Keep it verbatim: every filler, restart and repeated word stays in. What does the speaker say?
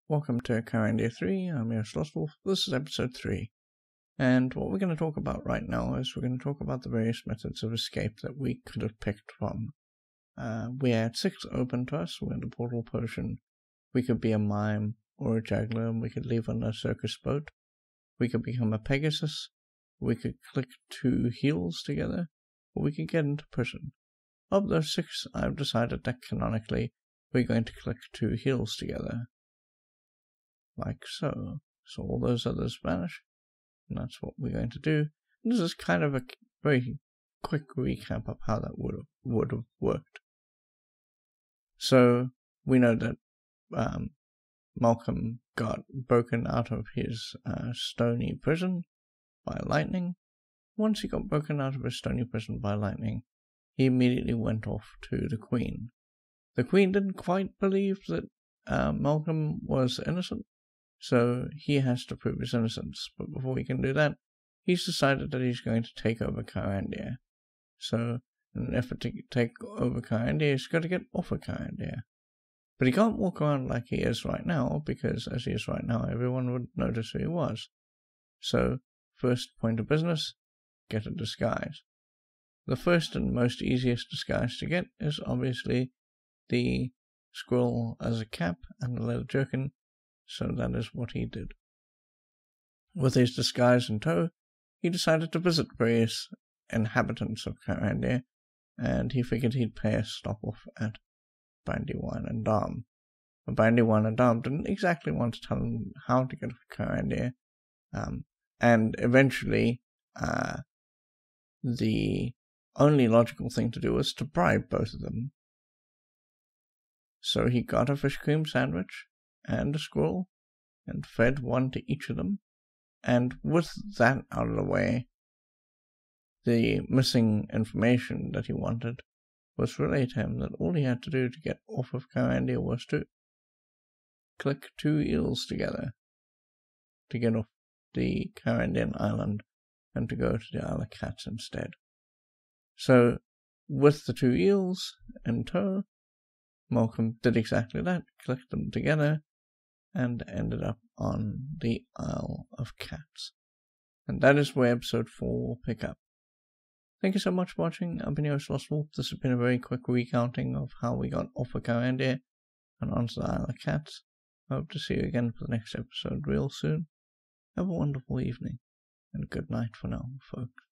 Welcome to Kyrandia three, I'm your lostwolfe. This is episode three, and what we're going to talk about right now is we're going to talk about the various methods of escape that we could have picked from. Uh, we had six open to us. We had a portal potion, we could be a mime or a juggler, and we could leave on a circus boat, we could become a Pegasus, we could click two heels together, or we could get into prison. Of those six, I've decided that canonically we're going to click two heels together. Like so. So all those others vanish, and that's what we're going to do. And this is kind of a very quick recap of how that would have, would have worked. So we know that um, Malcolm got broken out of his uh, stony prison by lightning. Once he got broken out of his stony prison by lightning, he immediately went off to the Queen. The Queen didn't quite believe that uh, Malcolm was innocent, so he has to prove his innocence. But before he can do that, he's decided that he's going to take over Kyrandia. So, in an effort to take over Kyrandia, he's got to get off of Kyrandia. But he can't walk around like he is right now, because as he is right now, everyone would notice who he was. So, first point of business, get a disguise. The first and most easiest disguise to get is obviously the squirrel as a cap and a leather jerkin. So that is what he did. With his disguise in tow, he decided to visit various inhabitants of Kyrandia, and he figured he'd pay a stop off at Brandywine and Dom. But Brandywine and Dom didn't exactly want to tell him how to get off Kyrandia, um, and eventually uh, the only logical thing to do was to bribe both of them. So he got a fish cream sandwich and a squirrel, and fed one to each of them, and with that out of the way, the missing information that he wanted was relayed to him that all he had to do to get off of Kyrandia was to click two eels together to get off the Kyrandian island and to go to the Isle of Cats instead. So, with the two eels in tow, Malcolm did exactly that, clicked them together, and ended up on the Isle of Cats. And that is where episode four will pick up. Thank you so much for watching. I've been your host, lostwolfe. This has been a very quick recounting of how we got off of Kyrandia and onto the Isle of Cats. I hope to see you again for the next episode real soon. Have a wonderful evening, and good night for now, folks.